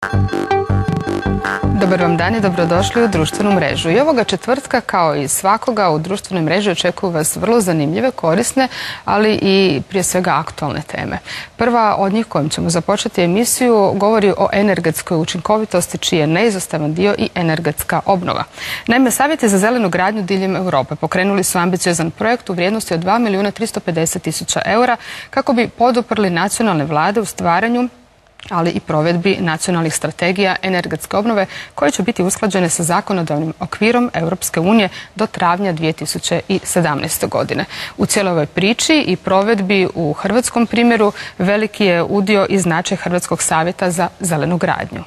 Dobar vam dan i dobrodošli u društvenu mrežu. I ovoga četvrtka, kao i svakoga, u društvenoj mreži očekuju vas vrlo zanimljive, korisne, ali i prije svega aktualne teme. Prva od njih kojom ćemo započeti emisiju govori o energetskoj učinkovitosti, čiji je neizostavan dio i energetska obnova. Naime, Savjeti za zelenu gradnju diljem Europe pokrenuli su ambiciozan projekt u vrijednosti od 2.350.000 eura kako bi poduprli nacionalne vlade u stvaranju, ali i provedbi nacionalnih strategija energetske obnove koje će biti usklađene sa zakonodavnim okvirom Europske unije do travnja 2017. godine. U cijeloj ovoj priči i provedbi u hrvatskom primjeru veliki je udio i značaj Hrvatskog savjeta za zelenu gradnju.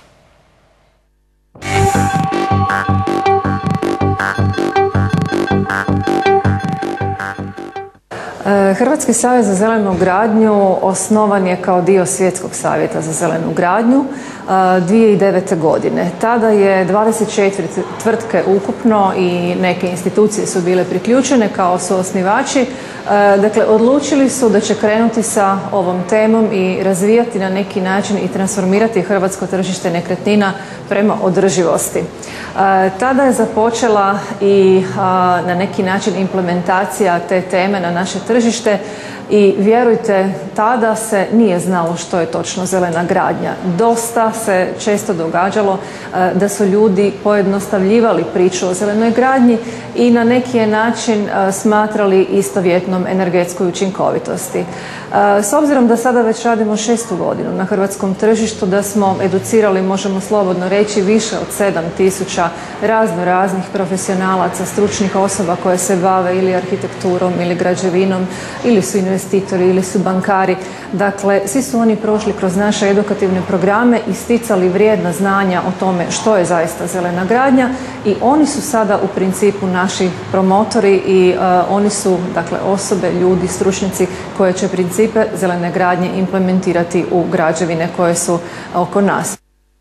Hrvatski savjet za zelenu gradnju osnovan je kao dio Svjetskog savjeta za zelenu gradnju 2009. godine. Tada je 24 tvrtke ukupno i neke institucije su bile priključene kao suosnivači. Dakle, odlučili su da će krenuti sa ovom temom i razvijati na neki način i transformirati hrvatsko tržište nekretnina prema održivosti. Tada je započela i na neki način implementacija te teme na naše tržište i vjerujte, tada se nije znalo što je točno zelena gradnja. Dosta se često događalo da su ljudi pojednostavljivali priču o zelenoj gradnji i na neki način smatrali istovjetnom energetskoj učinkovitosti. S obzirom da sada već radimo 6. godinu na hrvatskom tržištu, da smo educirali, možemo slobodno reći, više od 7.000 raznih profesionalaca, stručnih osoba koje se bave ili arhitekturom ili građevinom ili su investitori ili su bankari. Dakle, svi su oni prošli kroz naše edukativne programe i sticali vrijedna znanja o tome što je zaista zelena gradnja i oni su sada u principu naši promotori i oni su, dakle, osobe, ljudi, stručnjaci koje će principe zelene gradnje implementirati u građevine koje su oko nas.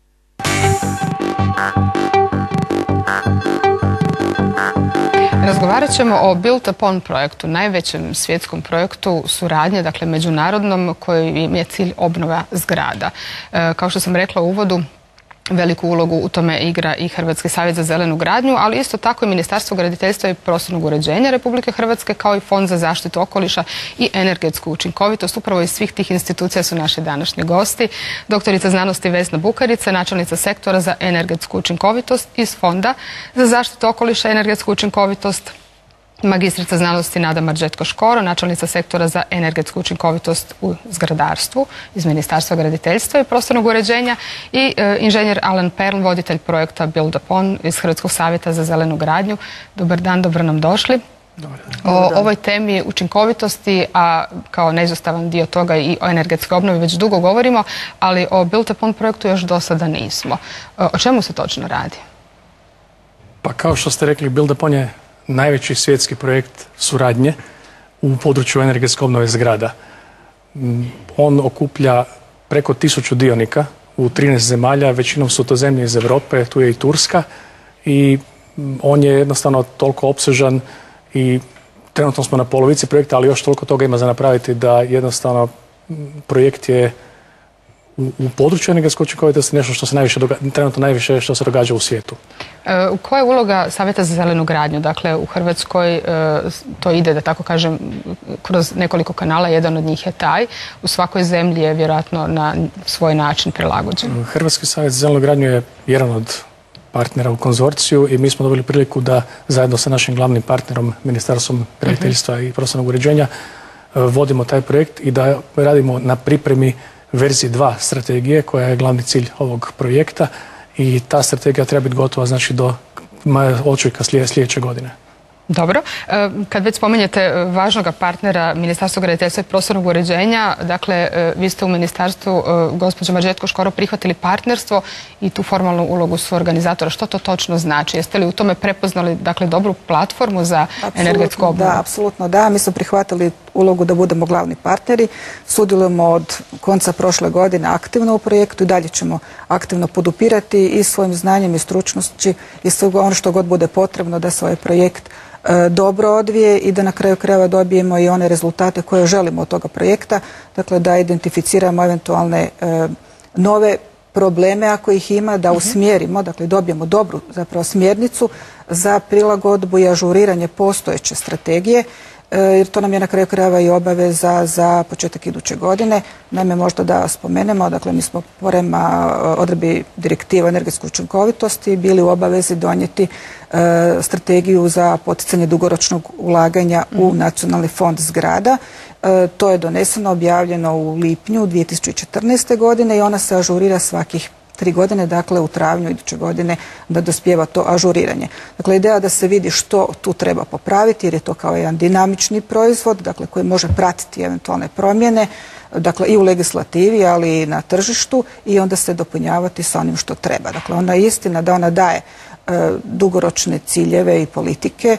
Razgovarat ćemo o Built Upon projektu, najvećem svjetskom projektu suradnje, dakle međunarodnom, koji je cilj obnova zgrada. Kao što sam rekla u uvodu, veliku ulogu u tome igra i Hrvatski savjet za zelenu gradnju, ali isto tako i Ministarstvo graditeljstva i prostornog uređenja Republike Hrvatske, kao i Fond za zaštitu okoliša i energetsku učinkovitost. Upravo iz svih tih institucija su naši današnji gosti. Doktorica znanosti Vesna Bukarica, načelnica sektora za energetsku učinkovitost iz Fonda za zaštitu okoliša i energetsku učinkovitost, magistrica znanosti Nada Marđetko-Škoro, načelnica sektora za energetsku učinkovitost u zgradarstvu iz Ministarstva graditeljstva i prostornog uređenja i inženjer Alan Perl, voditelj projekta Build Upon iz Hrvatskog savjeta za zelenu gradnju. Dobar dan, dobro nam došli. O ovoj temi učinkovitosti, a kao neizostavan dio toga i o energetskoj obnovi već dugo govorimo, ali o Build Upon projektu još do sada nismo. O čemu se točno radi? Pa kao što ste rekli, Build Upon je najveći svjetski projekt suradnje u području energetske obnove zgrada. On okuplja preko 1000 dionika u 13 zemalja, većinom su to zemlje iz Europe, tu je i Turska i on je jednostavno toliko opsežan i trenutno smo na polovici projekta, ali još toliko toga ima za napraviti da jednostavno projekt je u području energetske učinkovitosti nešto što se trenutno najviše što se događa u svijetu. Koja je uloga Savjeta za zelenu gradnju? Dakle, u Hrvatskoj to ide, da tako kažem, kroz nekoliko kanala, jedan od njih je taj. U svakoj zemlji je vjerojatno na svoj način prilagođen. Hrvatski savjet za zelenu gradnju je jedan od partnera u konzorciju i mi smo dobili priliku da zajedno sa našim glavnim partnerom, Ministarstvom graditeljstva i prostornog uređenja, vodimo taj projekt i da radimo na pripremi verziji 2 strategije koja je glavni cilj ovog projekta i ta strategija treba biti gotova znači do ožujka sljedeće godine. Dobro. Kad već spomenjete važnog partnera Ministarstva graditeljstva i prostornog uređenja, dakle, vi ste u ministarstvu, gospođa Marđetko-Škoro, prihvatili partnerstvo i tu formalnu ulogu su organizatora. Što to točno znači? Jeste li u tome prepoznali, dakle, dobru platformu za energetsku obnovu? Da, apsolutno da. Mi smo prihvatili ulogu da budemo glavni partneri. Sudjelujemo od konca prošle godine aktivno u projektu i dalje ćemo aktivno podupirati i svojim znanjem i stručnošću i sve ono što god bude potrebno da se ovaj projekt dobro odvije i da na kraju krajeva dobijemo i one rezultate koje želimo od toga projekta, dakle da identificiramo eventualne nove probleme ako ih ima, da usmjerimo, dakle dobijemo dobru zapravo smjernicu za prilagodbu i ažuriranje postojeće strategije, jer to nam je na kraju krajeva i obaveza za početak iduće godine. Naime, možda da spomenemo, dakle mi smo prema odredbi direktiva energetske učinkovitosti bili u obavezi donijeti strategiju za poticanje dugoročnog ulaganja u nacionalni fond zgrada. To je doneseno, objavljeno u lipnju 2014. godine i ona se ažurira svakih 3 godine, dakle u travnju iduće godine da dospijeva to ažuriranje. Dakle, ideja da se vidi što tu treba popraviti, jer je to kao jedan dinamični proizvod, dakle koji može pratiti eventualne promjene, dakle i u legislativi, ali i na tržištu i onda se dopunjavati sa onim što treba. Dakle, ona je istina da ona daje dugoročne ciljeve i politike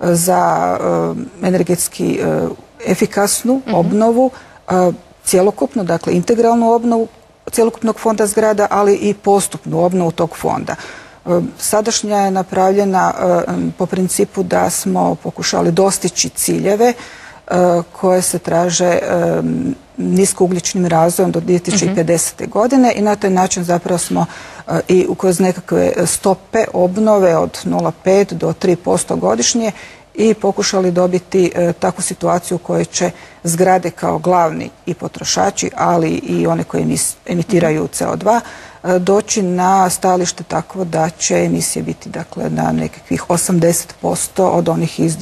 za energetski efikasnu obnovu, cjelokupnu, dakle integralnu obnovu cjelokupnog fonda zgrada, ali i postupnu obnovu tog fonda. Sadašnja je napravljena po principu da smo pokušali dostići ciljeve koje se traže niskougljičnim razvojem do 2050. godine i na taj način zapravo smo i kroz nekakve stope obnove od 0,5 do 3% godišnje i pokušali dobiti takvu situaciju u kojoj će zgrade kao glavni i potrošači, ali i one koje emitiraju CO2, doći na stajalište tako da će emisije biti dakle, na nekakvih 80% od onih iz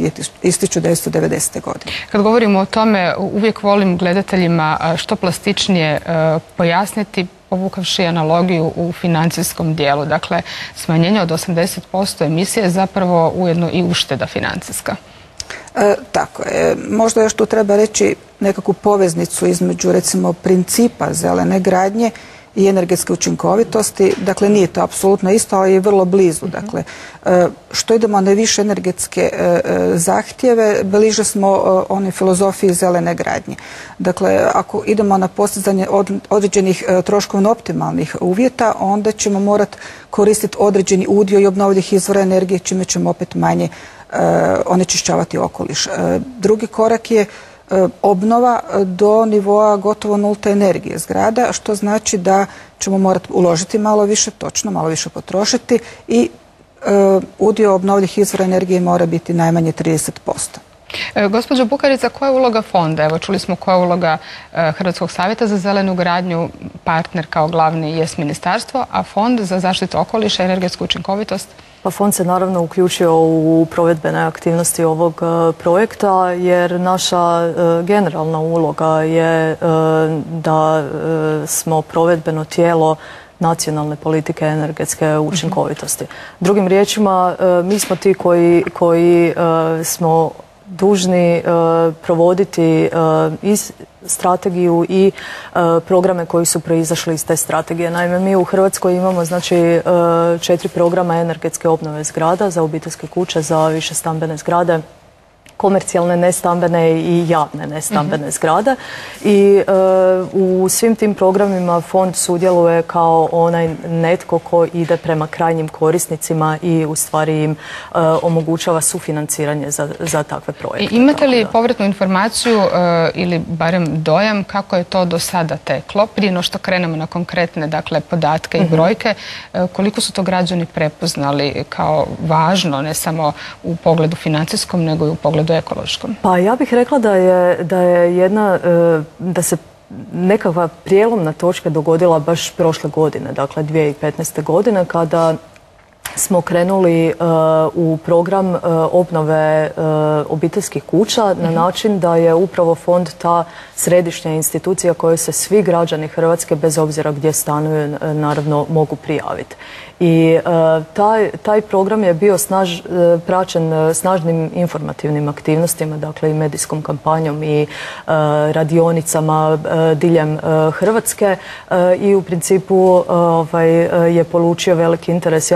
1990. godine. Kad govorimo o tome, uvijek volim gledateljima što plastičnije pojasniti, povukavši analogiju u financijskom dijelu. Dakle, smanjenje od 80% emisije je zapravo ujedno i ušteda financijska. Tako je. Možda još tu treba reći nekakvu poveznicu između recimo principa zelene gradnje i energetske učinkovitosti. Dakle, nije to apsolutno isto, ali je vrlo blizu. Dakle, što idemo na više energetske zahtjeve, bliže smo onoj filozofiji zelene gradnje. Dakle, ako idemo na postizanje određenih troškovno optimalnih uvjeta, onda ćemo morati koristiti određeni udio i obnovljivih izvora energije, čime ćemo opet manje onečišćavati okoliš. Drugi korak je obnova do nivoa gotovo nulte energije zgrada, što znači da ćemo morati uložiti malo više, točno, malo više potrošiti i udio obnovljivih izvora energije mora biti najmanje 30%. Gospođo Bukarica, koja je uloga fonda? Evo, čuli smo koja je uloga Hrvatskog savjeta za zelenu gradnju, partner kao glavni jest ministarstvo, a fond za zaštitu okoliša i energetsku učinkovitost? Pa fond se naravno uključio u provedbene aktivnosti ovog projekta jer naša generalna uloga je da smo provedbeno tijelo nacionalne politike energetske učinkovitosti. Drugim riječima, mi smo ti koji smo dužni provoditi iz strategiju i programe koji su proizašli iz te strategije. Naime, mi u Hrvatskoj imamo znači 4 programa energetske obnove zgrada za obiteljske kuće, za višestambene zgrade, komercijalne nestambene i javne nestambene zgrade i u svim tim programima fond sudjeluje kao onaj netko ko ide prema krajnjim korisnicima i u stvari im omogućava sufinanciranje za takve projekte. Imate li povratnu informaciju ili barem dojam kako je to do sada teklo, prije no što krenemo na konkretne dakle, podatke i brojke, koliko su to građani prepoznali kao važno, ne samo u pogledu financijskom, nego i u pogledu ekološkom? Pa ja bih rekla da se nekakva prijelomna točka dogodila baš prošle godine, dakle 2015. godine, kada smo krenuli u program obnove obiteljskih kuća na način da je upravo fond ta središnja institucija kojoj se svi građani Hrvatske, bez obzira gdje stanuju, naravno mogu prijaviti. I taj program je bio praćen snažnim informativnim aktivnostima, dakle i medijskom kampanjom i radionicama diljem Hrvatske i u principu je polučio veliki interes. Ja moram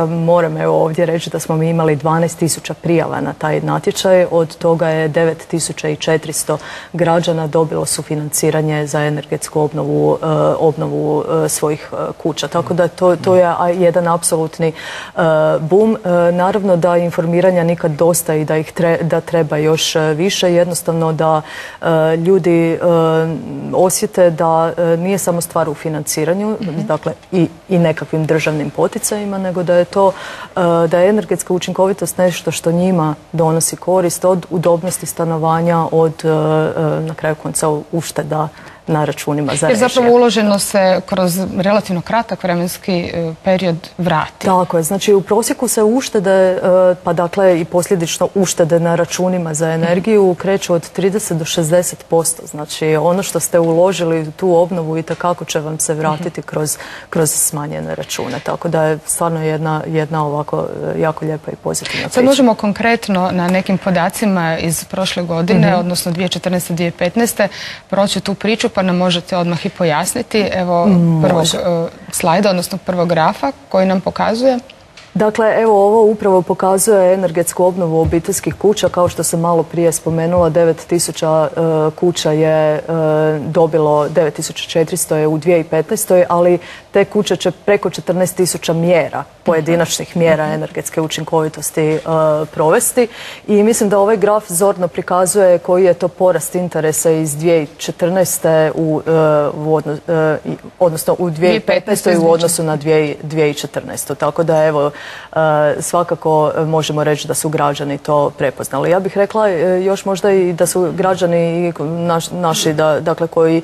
moram evo ovdje reći da smo mi imali 12.000 prijava na taj natječaj, od toga je 9.400 građana dobilo sufinanciranje za energetsku obnovu svojih kuća. Tako da to je jedan apsolutni boom. Naravno da informiranja nikad dosta i da treba još više, jednostavno da ljudi osjete da nije samo stvar u financiranju, dakle i nekakvim državnim poticajima, nego da je energetska učinkovitost nešto što njima donosi korist od udobnosti stanovanja, od na kraju konca ušteda na računima za režije. Jer zapravo uloženo se kroz relativno kratak vremenski period vrati. Tako je, znači u prosjeku se uštede, pa dakle i posljedično uštede na računima za energiju kreću od 30 do 60%. Znači ono što ste uložili u tu obnovu itekako će vam se vratiti kroz smanjene račune. Tako da je stvarno jedna ovako jako lijepa i pozitivna priča. Sad možemo konkretno na nekim podacima iz prošle godine, odnosno 2014-2015. proći tu priču, pa nam možete odmah i pojasniti. Evo prvog slajda, odnosno prvog grafa koji nam pokazuje. Dakle, evo ovo upravo pokazuje energetsku obnovu obiteljskih kuća. Kao što sam malo prije spomenula, 9.000 kuća je dobilo, 9.400 je u 2015. ali te kuće će preko 14.000 mjera, pojedinačnih mjera energetske učinkovitosti provesti. I mislim da ovaj graf zorno prikazuje koji je to porast interesa iz 2014. odnosno u 2015. u odnosu na 2014. Tako da evo, svakako možemo reći da su građani to prepoznali. Ja bih rekla još možda i da su građani naši, dakle koji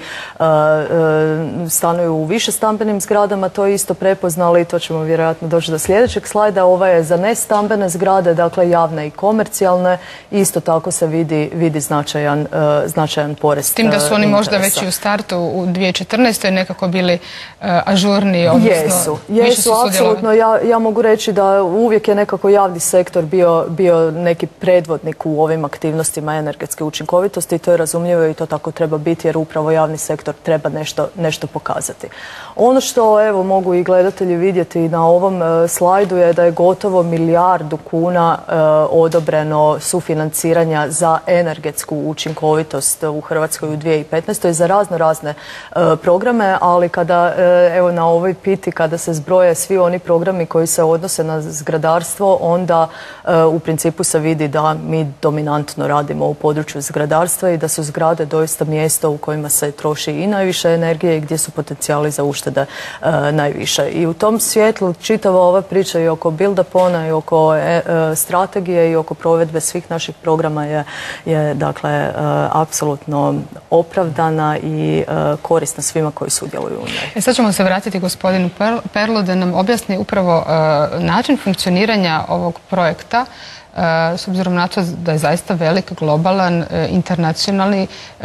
stanuju u više stambenim zgradama, to isto prepoznali. To ćemo vjerojatno doći do sljedećeg slajda. Ova je za nestambene zgrade, dakle javne i komercijalne. Isto tako se vidi značajan porez. S tim da su oni možda već i u startu u 2014. nekako bili ažurni, odnosno Jesu, apsolutno. Ja mogu reći da uvijek je nekako javni sektor bio neki predvodnik u ovim aktivnostima energetske učinkovitosti i to je razumljivo i to tako treba biti jer upravo javni sektor treba nešto pokazati. Ono što evo mogu i gledatelji vidjeti na ovom slajdu je da je gotovo 1 milijardu kuna odobreno sufinanciranja za energetsku učinkovitost u Hrvatskoj u 2015. za razne programe, ali kada evo na ovoj piti kada se zbroje svi oni programi koji se odnose na zgradarstvo, onda u principu se vidi da mi dominantno radimo u području zgradarstva i da su zgrade doista mjesto u kojima se troši i najviše energije i gdje su potencijali za uštede najviše. I u tom svjetlu čitava ova priča i oko build-upona i oko strategije i oko provedbe svih naših programa je dakle apsolutno opravdana i korisna svima koji sudjeluju u njoj. Sad ćemo se vratiti gospodinu Perlu da nam objasni upravo način funkcioniranja ovog projekta, s obzirom na to da je zaista velik, globalan, internacionalni,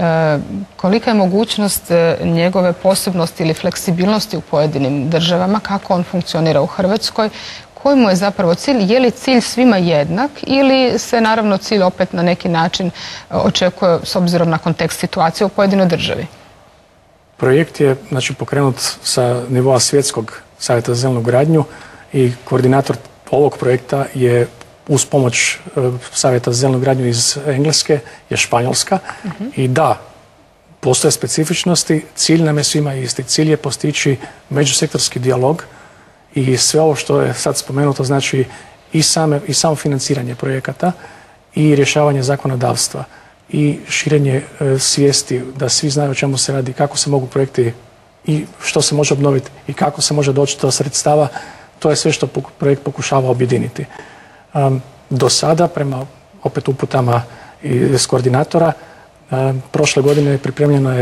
kolika je mogućnost njegove posebnosti ili fleksibilnosti u pojedinim državama, kako on funkcionira u Hrvatskoj, koji mu je zapravo cilj, je li cilj svima jednak ili se naravno cilj opet na neki način očekuje s obzirom na kontekst situacije u pojedinoj državi? Projekt je pokrenut sa nivoa Svjetskog savjeta za zelenu gradnju i koordinator ovog projekta je uz pomoć savjeta za zelenu gradnju iz Engleske je Španjolska. I da, postoje specifičnosti, cilj nam je svima isti. Cilj je postići međusektorski dijalog i sve ovo što je sad spomenuto, znači i samo financiranje projekata i rješavanje zakonodavstva i širenje svijesti da svi znaju o čemu se radi, kako se mogu projekti i što se može obnoviti i kako se može doći do sredstava. To je sve što projekt pokušava objediniti. Do sada, prema opet uputama iz koordinatora, prošle godine pripremljena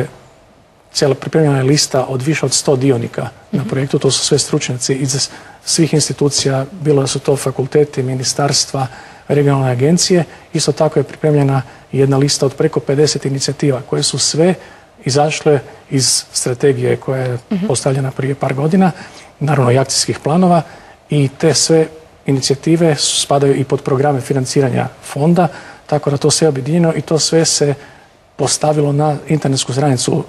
je lista od više od 100 dionika na projektu. To su sve stručnjaci iz svih institucija, bilo da su to fakulteti, ministarstva, regionalne agencije. Isto tako je pripremljena jedna lista od preko 50 inicijativa koje su sve izašle iz strategije koja je postavljena prije par godina, naravno i akcijskih planova, i te sve inicijative spadaju i pod programe financiranja fonda, tako da to sve je objedinjeno i to sve se postavilo na internetsku stranicu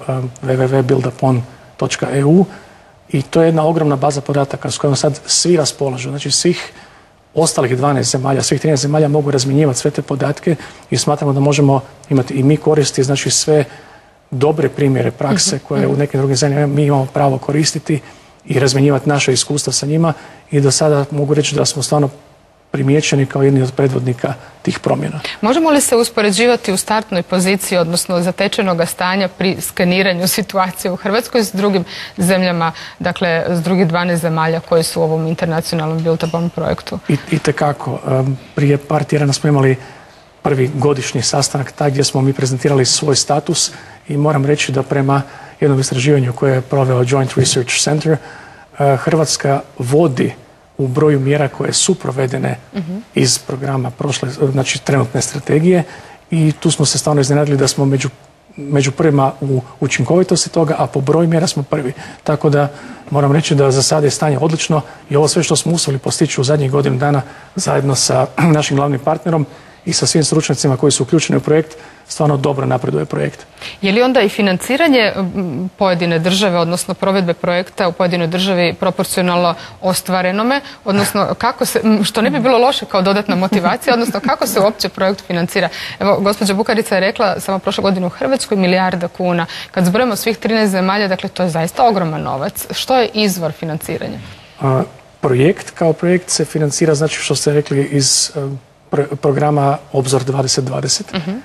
www.buildupon.eu i to je jedna ogromna baza podataka s kojom sad svi raspolažu, znači svih ostalih 12 zemalja, svih 13 zemalja mogu razmjenjivati sve te podatke i smatramo da možemo imati i mi koristi, znači sve dobre primjere prakse koje u nekim drugim zemljama mi imamo pravo koristiti i razmjenjivati naše iskustva sa njima i do sada mogu reći da smo stvarno primijećeni kao jedni od predvodnika tih promjena. Možemo li se uspoređivati u startnoj poziciji, odnosno zatečenog stanja pri skeniranju situacije u Hrvatskoj s drugim zemljama, dakle s drugih 12 zemalja koji su u ovom internacionalnom Build Upon projektu? Itekako. Prije par tjedana smo imali prvi godišnji sastanak taj gdje smo mi prezentirali svoj status i moram reći da prema jednom istraživanju koje je proveo Joint Research Center, Hrvatska vodi u broju mjera koje su provedene iz programa znači trenutne strategije i tu smo se stvarno iznenadili da smo među prvima u učinkovitosti toga, a po broju mjera smo prvi. Tako da moram reći da za sada je stanje odlično i ovo sve što smo uspjeli postići u zadnjih godinu dana zajedno sa našim glavnim partnerom i sa svim stručnjacima koji su uključeni u projekt, stvarno dobro napreduje projekt. Je li onda i financiranje pojedine države, odnosno provedbe projekta u pojedinoj državi proporcionalno ostvarenome, odnosno kako se, što ne bi bilo loše kao dodatna motivacija, odnosno kako se uopće projekt financira? Evo, gospođa Bukarica je rekla samo prošle godine u Hrvatskoj 1 milijarda kuna. Kad zbrojimo svih 13 zemalja, dakle to je zaista ogroman novac. Što je izvor financiranja? Projekt kao projekt se financira, znači što ste rekli, iz programa Obzor 2020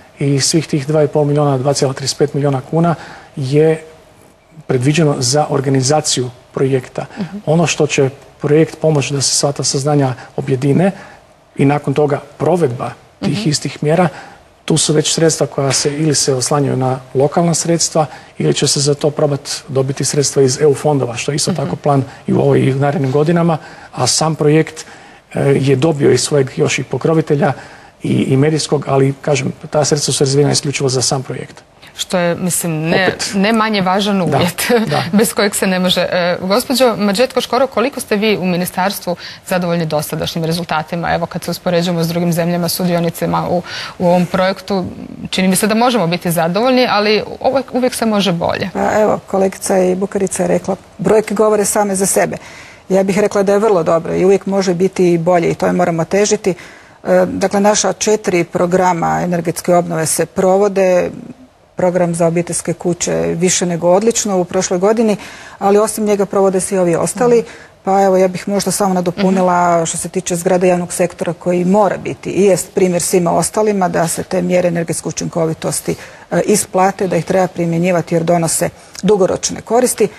i svih tih 2,5 milijuna, 2,35 milijuna kuna je predviđeno za organizaciju projekta. Ono što će projekt pomoći da se sva ta saznanja objedine i nakon toga provedba tih istih mjera, tu su već sredstva koja se ili se oslanjaju na lokalna sredstva ili će se za to probati dobiti sredstva iz EU fondova, što je isto tako plan i u ovoj i u narednim godinama, a sam projekt je dobio i svojeg još i pokrovitelja i medijskog, ali kažem, ta sredstva su rezervirana isključivo za sam projekt. Što je, mislim, ne manje važan uvjet bez kojeg se ne može. Gospođo Madžetko-Škoro, koliko ste vi u ministarstvu zadovoljni dosadašnjim rezultatima? Evo, kad se uspoređujemo s drugim zemljama, sudionicima u ovom projektu, čini mi se da možemo biti zadovoljni, ali uvijek se može bolje. Evo, kolegica i Bukarica je rekla, brojke govore same za sebe. Ja bih rekla da je vrlo dobro i uvijek može biti i bolje i to je moramo težiti. Dakle, naša 4 programa energetske obnove se provode. Program za obiteljske kuće više nego odlično u prošloj godini, ali osim njega provode svi ovi ostali. Pa evo, ja bih možda samo nadopunila što se tiče zgrada javnog sektora koji mora biti i jest primjer svima ostalima da se te mjere energetske učinkovitosti isplate, da ih treba primjenjivati jer donose dugoročne koristi.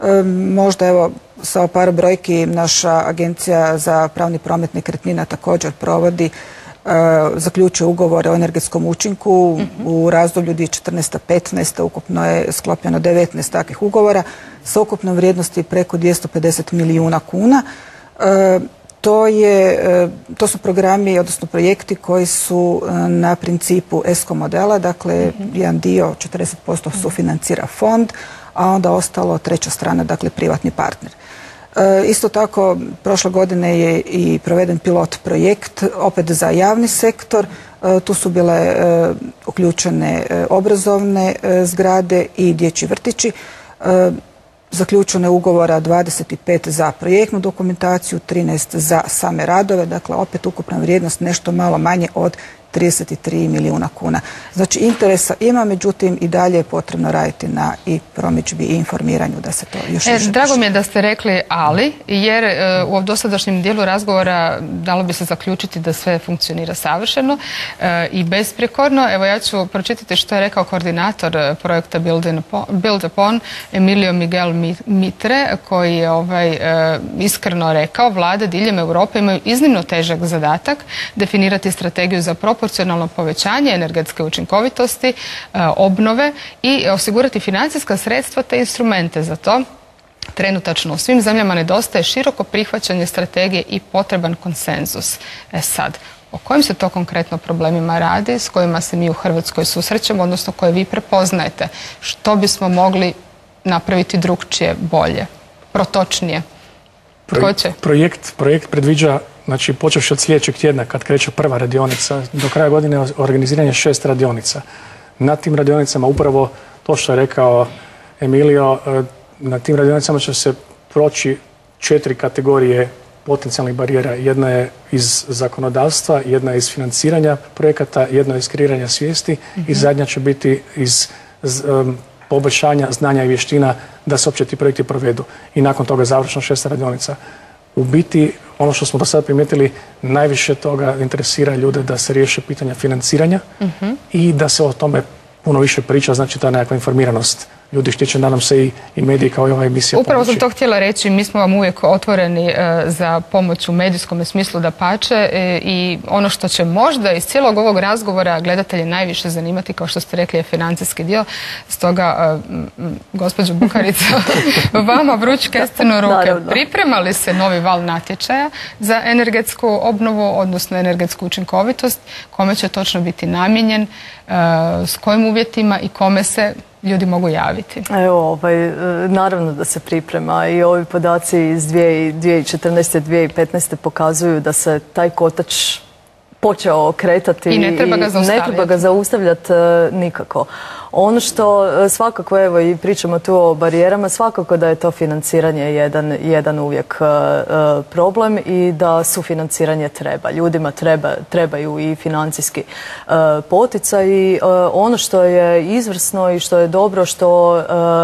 Možda evo sa par brojki naša agencija za pravni promet nekretnina također provodi, zaključuje ugovore o energetskom učinku u razdoblju 2014-15. Ukupno je sklopljeno 19 takvih ugovora sa ukupnom vrijednosti preko 250 milijuna kuna. To su programi, odnosno projekti koji su na principu ESCO modela, dakle jedan dio 40% sufinancira fond, a onda ostalo treća strana, dakle privatni partner. Isto tako, prošle godine je i proveden pilot projekt, opet za javni sektor. Tu su bile uključene obrazovne zgrade i dječji vrtići. Zaključene ugovora 25 za projektnu dokumentaciju, 13 za same radove, dakle opet ukupna vrijednost nešto malo manje od 33 milijuna kuna. Znači interesa ima, međutim i dalje je potrebno raditi na i promidžbi i informiranju da se to još više. Drago mi je da ste rekli ali, jer u ovom dosadašnjem dijelu razgovora dalo bi se zaključiti da sve funkcionira savršeno i besprijekorno. Evo ja ću pročitati što je rekao koordinator projekta Build Upon, Emilio Miguel Mitre, koji je iskreno rekao, vlade diljem Europe imaju iznimno težak zadatak definirati strategiju za proporcionalno povećanje energetske učinkovitosti, obnove i osigurati financijska sredstva te instrumente za to. Trenutačno u svim zemljama nedostaje široko prihvaćanje strategije i potreban konsenzus. Sad, o kojim se to konkretno problemima radi, s kojima se mi u Hrvatskoj susrećemo, odnosno koje vi prepoznajete? Što bismo mogli napraviti drukčije, bolje, protočnije? Projekt predviđa, znači počevši od sljedećeg tjedna kad kreće prva radionica, do kraja godine organiziranje 6 radionica. Na tim radionicama upravo to što je rekao Emilio, na tim radionicama će se proći 4 kategorije potencijalnih barijera. Jedna je iz zakonodavstva, jedna je iz financiranja projekata, jedna je iz kreiranja svijesti i zadnja će biti iz poboljšanja znanja i vještina da se uopće ti projekti provedu. I nakon toga završno 6 radionica. U biti, ono što smo do sada primijetili, najviše toga interesira ljude da se riješe pitanja financiranja i da se o tome puno više priča, znači ta nekakva informiranost. Ljudi štiće, nadam se, i mediji kao i ova emisija. Upravo sam to htjela reći, mi smo vam uvijek otvoreni za pomoć u medijskom smislu dapače i ono što će možda iz cijelog ovog razgovora gledatelje najviše zanimati, kao što ste rekli, je financijski dio. Stoga, gospođo Bukarica, vama vruć kesten u ruke. Priprema li se novi val natječaja za energetsku obnovu, odnosno energetsku učinkovitost? Kome će točno biti namijenjen, s kojim uvjetima i kome se ljudi mogu javiti? Evo, naravno da se priprema i ovi podaci iz 2014. 2015. pokazuju da se taj kotač počeo kretati i ne treba ga zaustavljati nikako. Ono što svakako, evo i pričamo tu o barijerama, svakako da je to financiranje jedan uvijek problem i da sufinanciranje treba. Ljudima trebaju i financijski poticaj i ono što je izvrsno i što je dobro što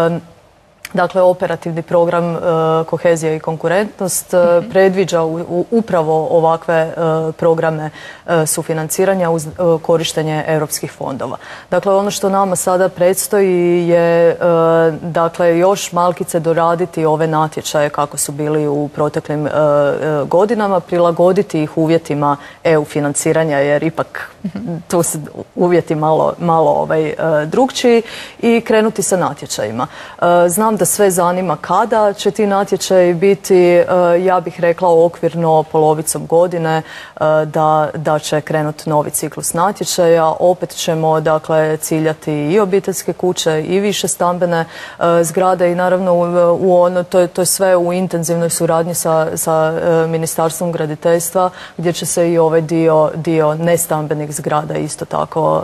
dakle, operativni program kohezija i konkurentnost predviđa upravo ovakve programe sufinanciranja uz korištenje europskih fondova. Dakle, ono što nama sada predstoji je dakle, još malkice doraditi ove natječaje kako su bili u proteklim godinama, prilagoditi ih uvjetima EU financiranja, jer ipak tu su uvjeti malo drukčiji, i krenuti sa natječajima. Znam da sve zanima kada će ti natječaji biti, ja bih rekla okvirno polovicom godine da će krenuti novi ciklus natječaja. Opet ćemo, dakle, ciljati i obiteljske kuće i više stambene zgrade i naravno to je sve u intenzivnoj suradnji sa Ministarstvom graditeljstva, gdje će se i ovaj dio nestambenih zgrada isto tako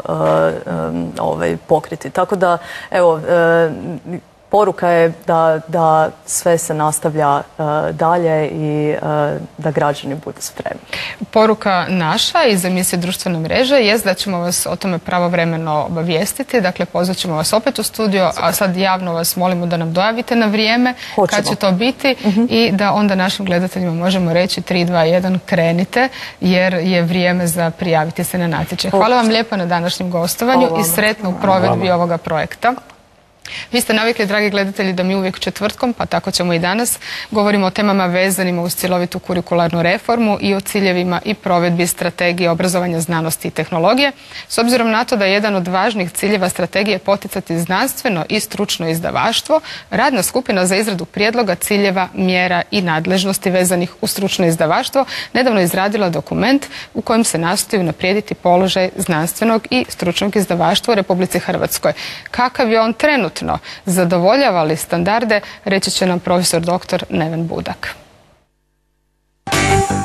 pokriti. Tako da, evo, poruka je da sve se nastavlja dalje i da građani budu spremni. Poruka naša iz emisije Društvena mreža jest da ćemo vas o tome pravovremeno obavijestiti. Dakle, pozvat ćemo vas opet u studio, a sad javno vas molimo da nam dojavite na vrijeme kad će to biti i da onda našim gledateljima možemo reći 3, 2, 1, krenite, jer je vrijeme za prijaviti se na natječaj. Hvala vam lijepo na današnjem gostovanju i sretno u provedbi ovoga projekta. Vi ste navikli, dragi gledatelji, da mi uvijek četvrtkom, pa tako ćemo i danas, govorimo o temama vezanima uz cjelovitu kurikularnu reformu i o ciljevima i provedbi strategije obrazovanja, znanosti i tehnologije. S obzirom na to da je jedan od važnih ciljeva strategije poticati znanstveno i stručno izdavaštvo, radna skupina za izradu prijedloga ciljeva, mjera i nadležnosti vezanih uz stručno izdavaštvo nedavno izradila dokument u kojem se nastoji unaprijediti položaj znanstvenog i stručnog izdavaštva u Republici Hrvatskoj. Kakav je on trenutno? Zadovoljava li standarde, reći će nam profesor dr. Neven Budak.